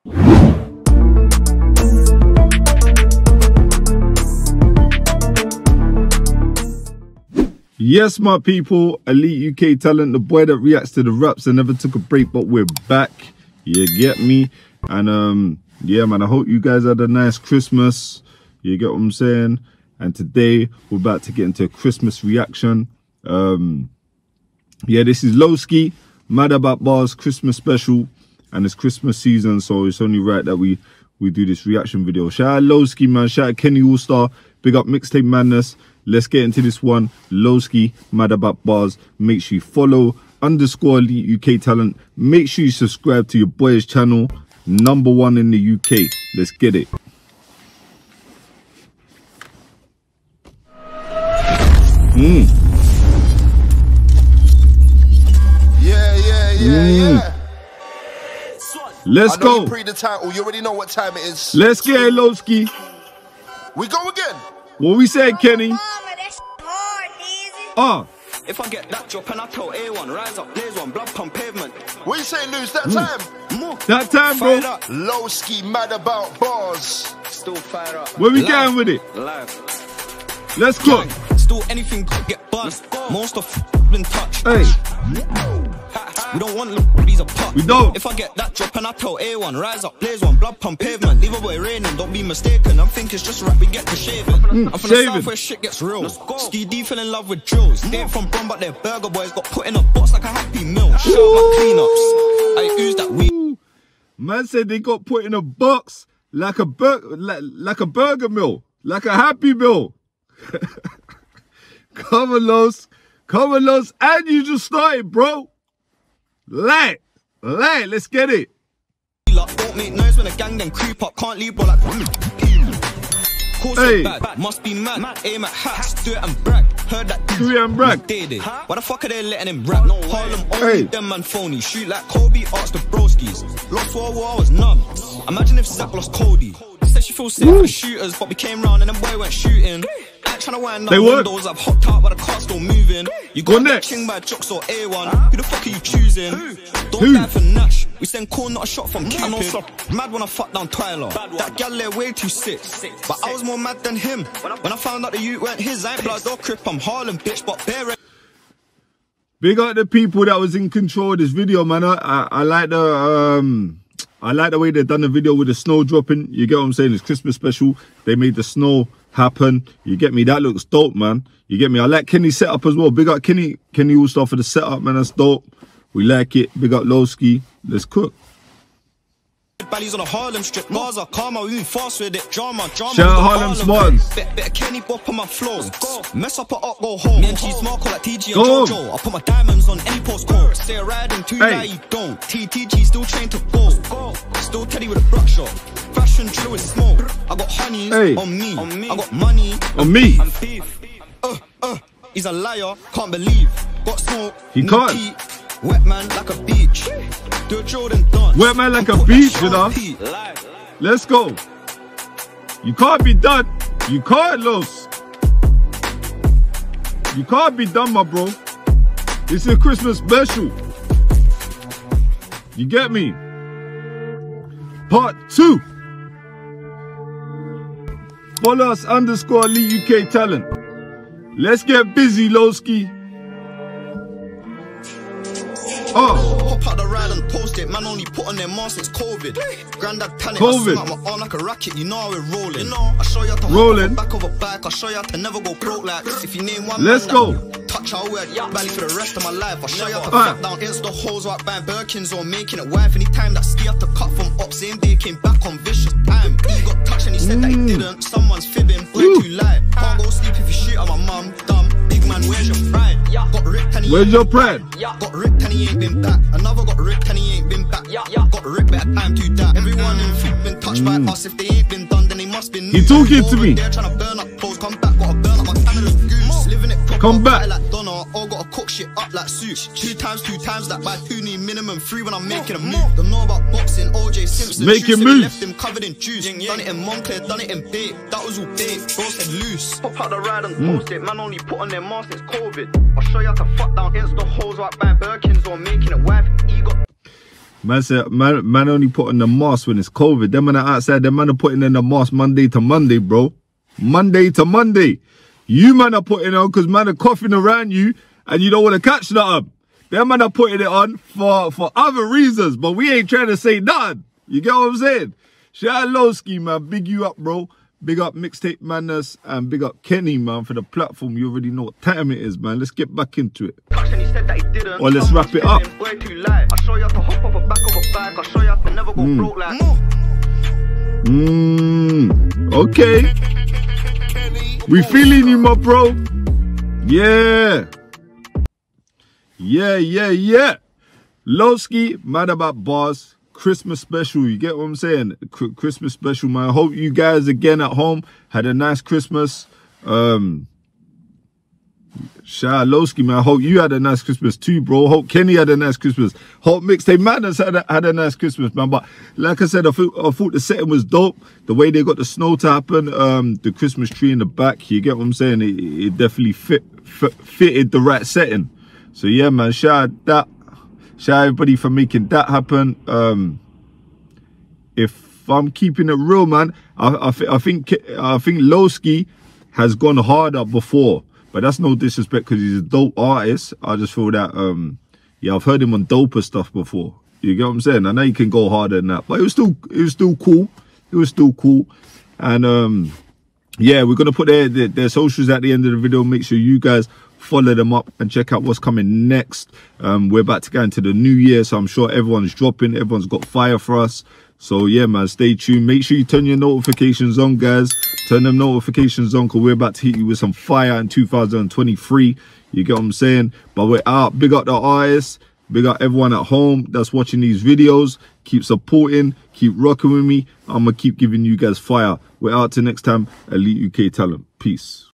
Yes, my people, Elite UK Talent, the boy that reacts to the raps and never took a break, but we're back. You get me? And yeah, man, I hope you guys had a nice Christmas. You get what I'm saying? And today we're about to get into a Christmas reaction. Yeah, this is Loski, Mad About Bars Christmas special, and it's Christmas season, so it's only right that we do this reaction video. Shout out Loski, man. Shout out Kenny Allstar. Big up Mixtape Madness. Let's get into this one. Loski, Mad About Bars. Make sure you follow _Elite UK Talent. Make sure you subscribe to your boy's channel. #1 in the UK. Let's get it. Yeah. Let's go. Pre the title, you already know what time it is. Let's get it, Loski. We go again. What we say, Kenny? If I get that drop and I tell A1, rise up, blaze one, blood pump pavement. What you say, lose that time? That time, bro. Loski, Mad About Bars. Still fire up. Where we going with it? Live. Let's go. Still anything could get buzzed. Most of been touched. Hey. We don't want these apart. We don't. If I get that drop and I tell A1, rise up, blaze one, blood pump pavement. Leave a boy raining, don't be mistaken. I'm thinking it's just right, we get to shaving. I'm from the south where shit gets real. Ski D fell in love with drills. They ain't from Brum, but their burger boys got put in a box like a Happy Meal. Shout out my cleanups. I ooze that weed. Man said they got put in a box like a burger meal, like a Happy Meal. Come on, Los. And you just started, bro. Light, let's get it. Don't make noise when a gang then creep up. Can't leave, bro, like hey. Bad. Must be mad. Aim at hats, do it and brag. Heard that do it and brag. Why the fuck are they letting him rap? Harlem only them man phony. Shoot like Kobe, ask the broskies. Lost for a war, I was numb. Imagine if Zach lost Cody. Said she feels safe for shooters, but we came round and them boy went shooting. Trying to wind up windows, I've hopped out but the car's still moving. You got that ching by Jocks or A1. Who the fuck are you choosing? Don't die for Nash. We send call, not a shot from Cupid. Mad when I fucked down Tyler. That gal there way too sick. But I was more mad than him. When I found out the youth weren't his, I ain't blood or crip, I'm Harlem bitch, but bare. Big up the people that was in control of this video, man. I like the way they done the video with the snow dropping. You get what I'm saying? It's Christmas special. They made the snow happen. You get me? That looks dope, man. You get me? I like Kenny's setup as well. Big up Kenny Allstar for the setup, man. That's dope. We like it. Big up Loski. Let's cook. Bally's on a Harlem strip. Gaza, karma, we move fast with it. Drama. Shout out Harlem Smartens. Better Kenny bop on my flows. Mess up or up, go home. Me and G's Marco like TG and Jojo. I put my diamonds on any postcode. Say a riding too high, you don't. TTG still trained to go. Still Teddy with a brush shot. Fashion drill with smoke. I got honey on me. I got money on me. I'm thief. He's a liar. Can't believe. Got smoke. He can't. Wet man like a beach. Do a Jordan dance. Wet man like a beach, you know. Let's go. You can't be done. You can't, Los. You can't be done, my bro. It's a Christmas special. You get me? Part 2. Follow us _Elite UK Talent. Let's get busy, Loski. Hop out the ride and toast it. Man only put on their mask since COVID. Granddad panic. I swing out my arm like a racket. You know how we're rolling. I show you how to roll back of a bike. I show you how to never go broke like this. If you name one, let's go. Touch, I'll wear belly for the rest of my life. I show you how to fuck down insta hoes while buying Birkins or making it wife. Anytime that ski had to cut from up, same day came back on vicious time. He got touched and he said that he didn't. Someone's fibbing, boy too light. Can't go sleep if you shoot at my mum. Dumb. Big man, where's your pride? Got ripped and he where's your pride? Got ripped and he ain't been back. Another got ripped and he ain't been back. Got ripped, better time to die. Everyone in feet been touched by us. If they ain't been done, then they must be new. He talking to me. They're trying to burn up clothes. Come back, gotta burn up my Canada's goose. Living it proper. Come back. Like Donna, or gotta cook shit up like soup. Two times that by 2 need minimum 3 when I'm making a move. Don't know about boxing, OJ Simpson. Making moves. Left him covered in juice. Done it in Moncler, done it in bait. That was all bait. Bro said loose. Pop out the ride and toast it. Man only put on their mask since COVID. I'll show you how to fuck down insta hoes while buying Birkins or making it wife. Man said, man only putting the mask when it's COVID. Them man are outside, them man are putting in the mask Monday to Monday, bro. Monday to Monday. You man are putting it on because man are coughing around you and you don't want to catch nothing. Them man are putting it on for other reasons, but we ain't trying to say nothing. You get what I'm saying? Shout out Loski, man. Big you up, bro. Big up Mixtape Madness and big up Kenny, man, for the platform. You already know what time it is, man. Let's get back into it. Or let's wrap it up. Okay. We feeling you, my bro. Yeah. Yeah. Loski, mad about bars. Christmas special, you get what I'm saying? Christmas special, man. I hope you guys again at home had a nice Christmas. Shout out Loski, man. I hope you had a nice Christmas too, bro. Hope Kenny had a nice Christmas. Hope Mixtape Madness had a nice Christmas, man. But like I said, I thought the setting was dope. The way they got the snow to happen, the Christmas tree in the back, you get what I'm saying? It definitely fitted the right setting. So yeah, man, shout out that. Shout out everybody for making that happen. If I'm keeping it real, man, I think Loski has gone harder before, but that's no disrespect because he's a dope artist. I just feel that yeah, I've heard him on doper stuff before. You get what I'm saying? I know you can go harder than that, but it was still cool. It was still cool. And yeah, we're gonna put their socials at the end of the video. Make sure you guys follow them up and check out what's coming next. We're about to go into the new year, so I'm sure everyone's dropping. Everyone's got fire for us. So yeah, man, stay tuned. Make sure you turn your notifications on, guys. Turn them notifications on because we're about to hit you with some fire in 2023. You get what I'm saying? But we're out. Big up the artists. Big up everyone at home that's watching these videos. Keep supporting. Keep rocking with me. I'm going to keep giving you guys fire. We're out till next time. Elite UK Talent. Peace.